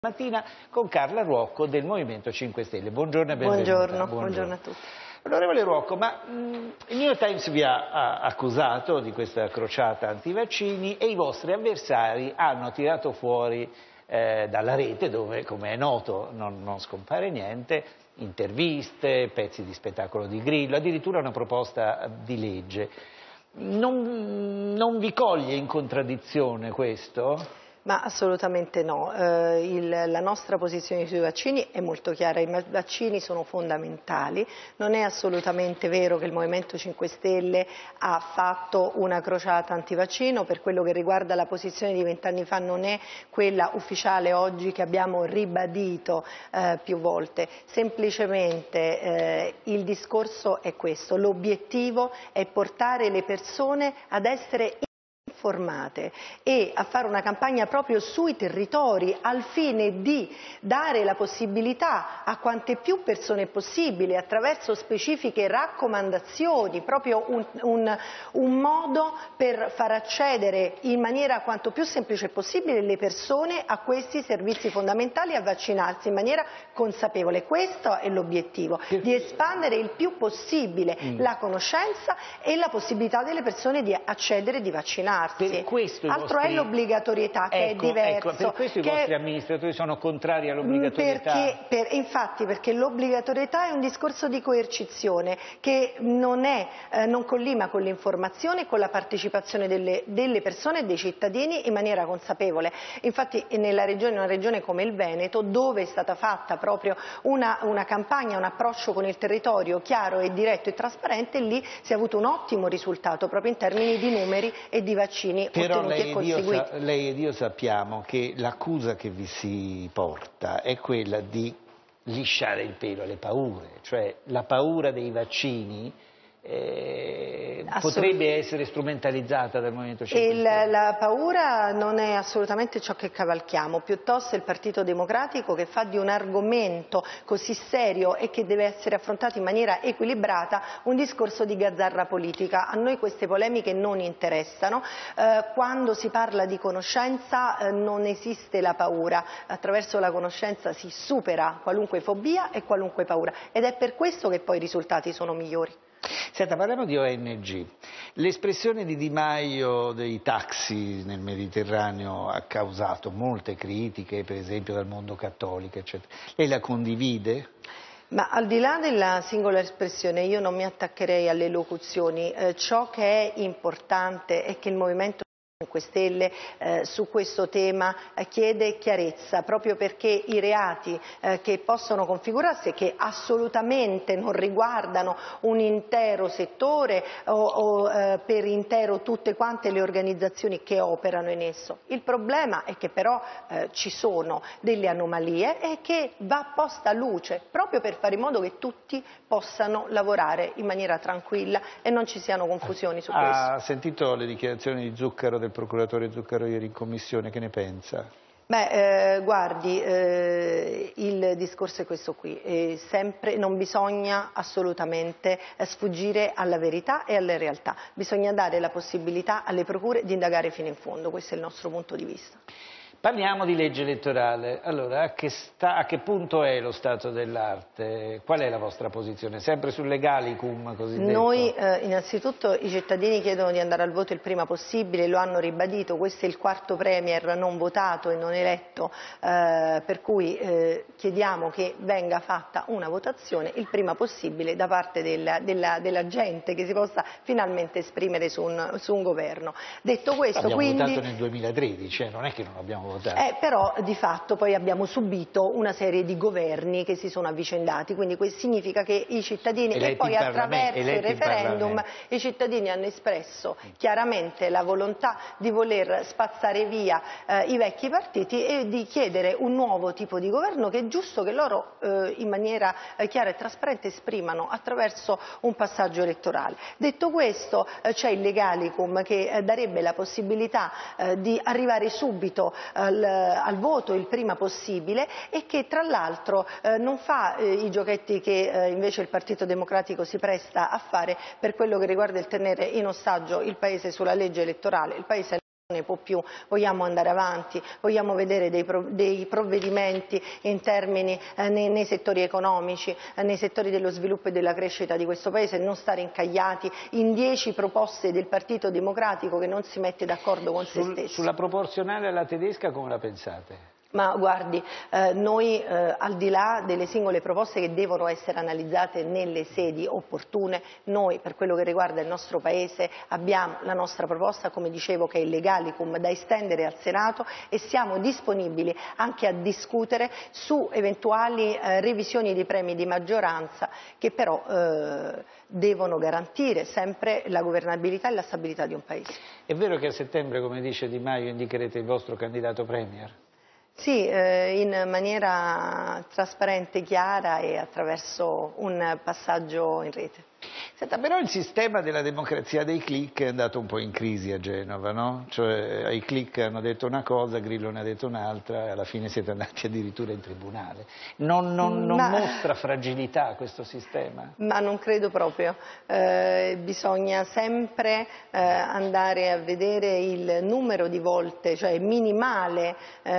Mattina con Carla Ruocco del Movimento 5 Stelle. Buongiorno e benvenuta. Buongiorno a tutti. Onorevole Ruocco, ma il New York Times vi ha accusato di questa crociata antivaccini e i vostri avversari hanno tirato fuori dalla rete, dove come è noto non scompare niente, interviste, pezzi di spettacolo di Grillo, addirittura una proposta di legge. Non vi coglie in contraddizione questo? Ma assolutamente no, la nostra posizione sui vaccini è molto chiara, i vaccini sono fondamentali, non è assolutamente vero che il Movimento 5 Stelle ha fatto una crociata antivaccino, per quello che riguarda la posizione di 20 anni fa non è quella ufficiale oggi che abbiamo ribadito più volte, semplicemente il discorso è questo, l'obiettivo è portare le persone ad essere informate e a fare una campagna proprio sui territori al fine di dare la possibilità a quante più persone possibile attraverso specifiche raccomandazioni, proprio un modo per far accedere in maniera quanto più semplice possibile le persone a questi servizi fondamentali e a vaccinarsi in maniera consapevole. Questo è l'obiettivo, di espandere il più possibile la conoscenza e la possibilità delle persone di accedere e di vaccinarsi. Altro è l'obbligatorietà, che è diverso. Per questo i vostri amministratori sono contrari all'obbligatorietà? Infatti, perché l'obbligatorietà è un discorso di coercizione che non collima con l'informazione e con la partecipazione delle persone e dei cittadini in maniera consapevole. Infatti una regione come il Veneto, dove è stata fatta proprio una campagna, un approccio con il territorio chiaro e diretto e trasparente, lì si è avuto un ottimo risultato proprio in termini di numeri e di vaccini. Però lei ed io sappiamo che l'accusa che vi si porta è quella di lisciare il pelo alle paure, cioè la paura dei vaccini potrebbe essere strumentalizzata dal Movimento 5 Stelle. La paura non è assolutamente ciò che cavalchiamo, piuttosto è il Partito Democratico che fa di un argomento così serio e che deve essere affrontato in maniera equilibrata un discorso di gazzarra politica. A noi queste polemiche non interessano, quando si parla di conoscenza non esiste la paura, attraverso la conoscenza si supera qualunque fobia e qualunque paura ed è per questo che poi i risultati sono migliori. Senta, parliamo di ONG. L'espressione di Di Maio dei taxi nel Mediterraneo ha causato molte critiche, per esempio dal mondo cattolico, eccetera. Lei la condivide? Ma al di là della singola espressione io non mi attaccherei alle locuzioni, ciò che è importante è che il Movimento 5 Stelle su questo tema chiede chiarezza, proprio perché i reati che possono configurarsi e che assolutamente non riguardano un intero settore o per intero tutte quante le organizzazioni che operano in esso. Il problema è che però ci sono delle anomalie e che va posta a luce proprio per fare in modo che tutti possano lavorare in maniera tranquilla e non ci siano confusioni su questo. Ha sentito le dichiarazioni di Zuccaro, del procuratore Zuccaro ieri in commissione, che ne pensa? Beh, guardi, il discorso è questo qui, sempre non bisogna assolutamente sfuggire alla verità e alle realtà, bisogna dare la possibilità alle procure di indagare fino in fondo, questo è il nostro punto di vista. Parliamo di legge elettorale. Allora, a che punto è lo stato dell'arte? Qual è la vostra posizione? Sempre sul legalicum cosiddetto? Noi innanzitutto i cittadini chiedono di andare al voto il prima possibile, lo hanno ribadito, questo è il quarto premier non votato e non eletto, per cui chiediamo che venga fatta una votazione il prima possibile da parte della gente, che si possa finalmente esprimere su un governo. Detto questo, abbiamo votato nel 2013, non è che non abbiamo votato. Però di fatto poi abbiamo subito una serie di governi che si sono avvicendati, quindi questo significa che i cittadini e poi attraverso il referendum i cittadini hanno espresso chiaramente la volontà di voler spazzare via i vecchi partiti e di chiedere un nuovo tipo di governo che è giusto che loro in maniera chiara e trasparente esprimano attraverso un passaggio elettorale. Detto questo, c'è il legalicum che darebbe la possibilità di arrivare subito al voto il prima possibile e che tra l'altro non fa i giochetti che invece il Partito Democratico si presta a fare per quello che riguarda il tenere in ostaggio il Paese sulla legge elettorale. Il Paese può più, vogliamo andare avanti, vogliamo vedere dei provvedimenti in termini nei settori economici, nei settori dello sviluppo e della crescita di questo Paese, e non stare incagliati in 10 proposte del Partito Democratico che non si mette d'accordo con se stesso. Sulla proporzionale alla tedesca come la pensate? Ma guardi, noi al di là delle singole proposte che devono essere analizzate nelle sedi opportune, noi per quello che riguarda il nostro Paese abbiamo la nostra proposta, come dicevo, che è il legalicum da estendere al Senato, e siamo disponibili anche a discutere su eventuali revisioni dei premi di maggioranza che però devono garantire sempre la governabilità e la stabilità di un Paese. È vero che a settembre, come dice Di Maio, indicherete il vostro candidato premier? Sì, in maniera trasparente, chiara e attraverso un passaggio in rete. Senta, però il sistema della democrazia dei click è andato un po' in crisi a Genova, no? Cioè, i click hanno detto una cosa, Grillo ne ha detto un'altra, e alla fine siete andati addirittura in tribunale. Non mostra fragilità questo sistema? Ma non credo proprio. Bisogna sempre andare a vedere il numero di volte, cioè minimale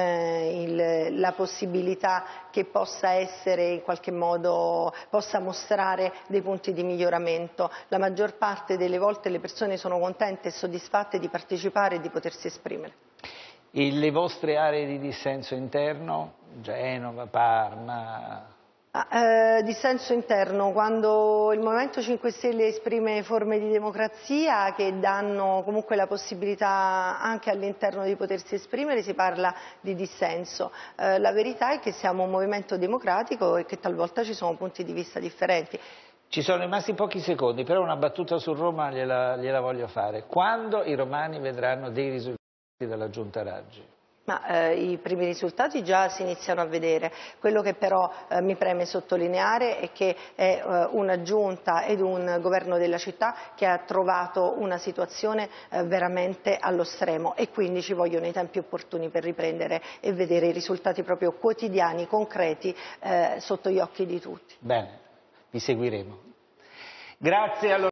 la possibilità che possa essere in qualche modo, possa mostrare dei punti di miglioramento. La maggior parte delle volte le persone sono contente e soddisfatte di partecipare e di potersi esprimere. Le vostre aree di dissenso interno? Genova, Parma? Dissenso interno, quando il Movimento 5 Stelle esprime forme di democrazia che danno comunque la possibilità anche all'interno di potersi esprimere, si parla di dissenso. La verità è che siamo un movimento democratico e che talvolta ci sono punti di vista differenti. Ci sono rimasti pochi secondi, però una battuta su Roma gliela voglio fare. Quando i romani vedranno dei risultati dalla Giunta Raggi? Ma i primi risultati già si iniziano a vedere. Quello che però mi preme sottolineare è che è una giunta ed un governo della città che ha trovato una situazione veramente allo stremo, e quindi ci vogliono i tempi opportuni per riprendere e vedere i risultati proprio quotidiani, concreti, sotto gli occhi di tutti. Bene, vi seguiremo. Grazie.